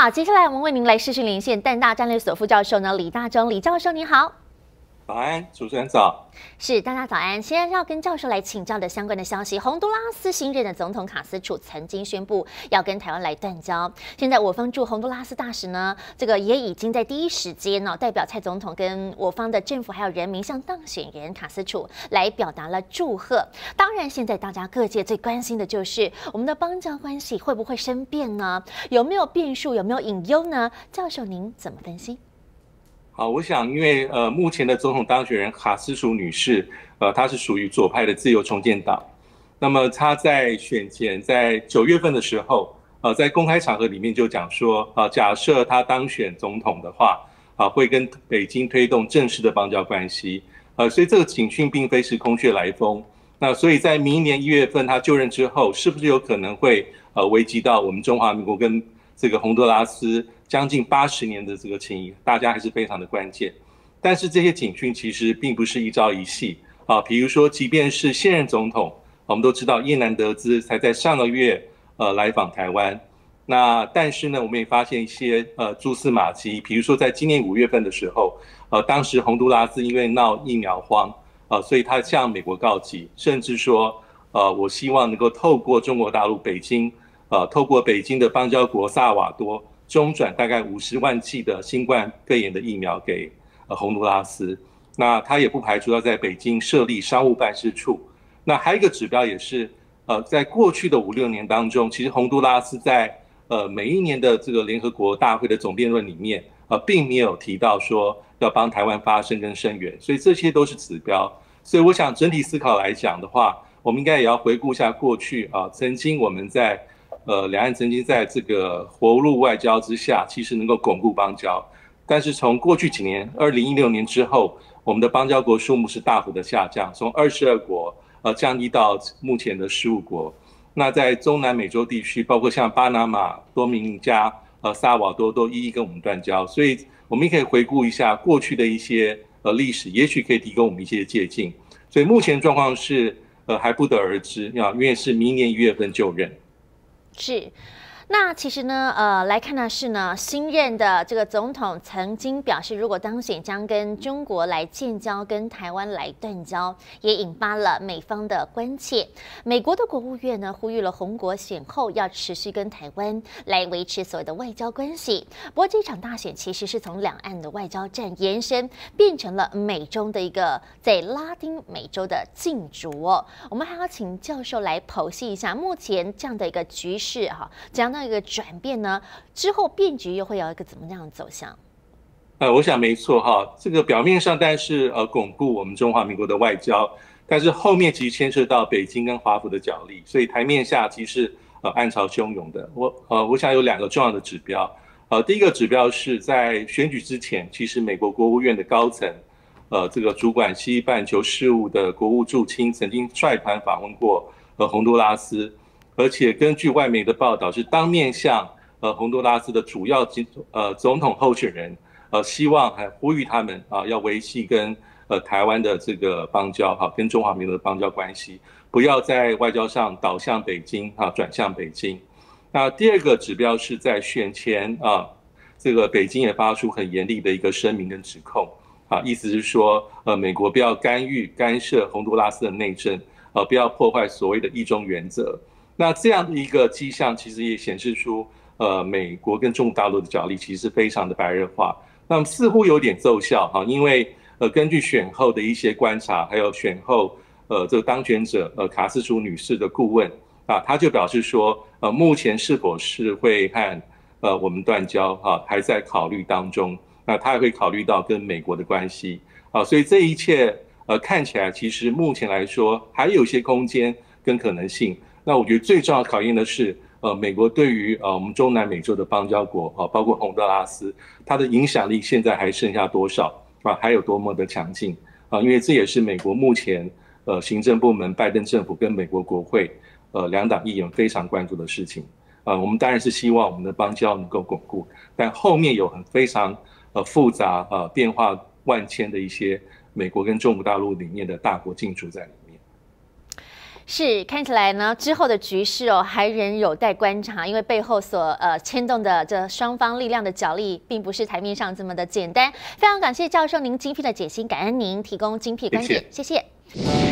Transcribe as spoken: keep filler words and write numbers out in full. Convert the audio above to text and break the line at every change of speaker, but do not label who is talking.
好，接下来我们为您来视讯连线淡大战略所副教授呢李大中，李教授你好。
早安，主持人早。
是，大家早安。现在要跟教授来请教的相关的消息，洪都拉斯新任的总统卡斯楚曾经宣布要跟台湾来断交。现在我方驻洪都拉斯大使呢，这个也已经在第一时间呢，代表蔡总统跟我方的政府还有人民向当选人卡斯楚来表达了祝贺。当然，现在大家各界最关心的就是我们的邦交关系会不会生变呢？有没有变数？有没有隐忧呢？教授您怎么分析？
好，我想，因为呃，目前的总统当选人卡斯楚女士，呃，她是属于左派的自由重建党。那么她在选前，在九月份的时候，呃，在公开场合里面就讲说，啊、呃，假设她当选总统的话，啊、呃，会跟北京推动正式的邦交关系。呃，所以这个警讯并非是空穴来风。那所以在明年一月份她就任之后，是不是有可能会呃危及到我们中华民国跟这个洪都拉斯将近八十年的这个情谊，大家还是非常的关键。但是这些警讯其实并不是一朝一夕啊，比如说，即便是现任总统，我们都知道叶南德兹才在上个月呃来访台湾，那但是呢，我们也发现一些呃蛛丝马迹，比如说在今年五月份的时候，呃，当时洪都拉斯因为闹疫苗荒，呃，所以他向美国告急，甚至说，呃，我希望能够透过中国大陆北京。呃，透过北京的邦交国萨尔瓦多中转大概五十万剂的新冠肺炎的疫苗给呃洪都拉斯，那他也不排除要在北京设立商务办事处。那还有一个指标也是，呃，在过去的五六年当中，其实洪都拉斯在呃每一年的这个联合国大会的总辩论里面，呃，并没有提到说要帮台湾发声跟声援，所以这些都是指标。所以我想整体思考来讲的话，我们应该也要回顾一下过去啊、呃，曾经我们在呃，两岸曾经在这个活路外交之下，其实能够巩固邦交，但是从过去几年，二零一六年之后，我们的邦交国数目是大幅的下降，从二十二国呃降低到目前的十五国。那在中南美洲地区，包括像巴拿马、多米尼加、呃萨尔瓦多都一一跟我们断交，所以我们也可以回顾一下过去的一些呃历史，也许可以提供我们一些借鉴。所以目前状况是呃还不得而知啊，因为是明年一月份就任。
是，那其实呢，呃，来看的是呢，新任的这个总统曾经表示，如果当选将跟中国来建交，跟台湾来断交，也引发了美方的关切。美国的国务院呢，呼吁了红国选后要持续跟台湾来维持所谓的外交关系。不过这场大选其实是从两岸的外交战延伸，变成了美中的一个在拉丁美洲的竞逐哦。我们还要请教授来剖析一下目前这样的一个局势哈，这样。那个转变呢？之后变局又会有一个怎么样的走向？
呃，我想没错哈，这个表面上但是呃巩固我们中华民国的外交，但是后面其实牵涉到北京跟华府的角力，所以台面下其实呃暗潮汹涌的。我呃我想有两个重要的指标，呃第一个指标是在选举之前，其实美国国务院的高层，呃这个主管西半球事务的国务驻青曾经率团访问过呃洪都拉斯。而且根据外媒的报道，是当面向呃洪都拉斯的主要呃总统候选人，呃希望还呼吁他们啊要维系跟呃台湾的这个邦交哈，跟中华民国的邦交关系，不要在外交上倒向北京啊，转向北京。那第二个指标是在选前啊，这个北京也发出很严厉的一个声明跟指控啊，意思是说呃美国不要干预干涉洪都拉斯的内政，呃不要破坏所谓的一中原则。那这样的一个迹象，其实也显示出，呃，美国跟中国大陆的角力其实是非常的白热化。那么似乎有点奏效哈，因为呃，根据选后的一些观察，还有选后呃这个当选者呃卡斯楚女士的顾问啊，他就表示说，呃，目前是否是会和呃我们断交哈，还在考虑当中。那他也会考虑到跟美国的关系啊，所以这一切呃看起来其实目前来说还有一些空间跟可能性。那我觉得最重要考验的是，呃，美国对于呃我们中南美洲的邦交国啊，包括洪都拉斯，它的影响力现在还剩下多少啊？还有多么的强劲啊？因为这也是美国目前呃行政部门拜登政府跟美国国会呃两党议员非常关注的事情啊。我们当然是希望我们的邦交能够巩固，但后面有很非常呃复杂呃变化万千的一些美国跟中国大陆里面的大国竞逐在里面。
是，看起来呢，之后的局势哦，还仍有待观察，因为背后所呃牵动的这双方力量的角力，并不是台面上这么的简单。非常感谢教授您精辟的解析，感恩您提供精辟观点，谢谢。谢谢